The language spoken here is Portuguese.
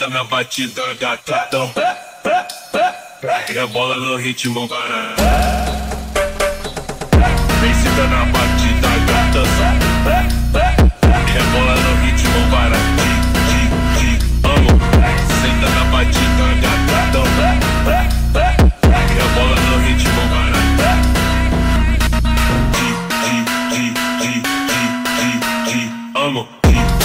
senta na batida gatão. Rebola no ritmo Pára. Vem senta na batida gatão. Rebola no ritmo Pára. Amo. Senta na batida gatão. Rebola no ritmo Pára. Amo.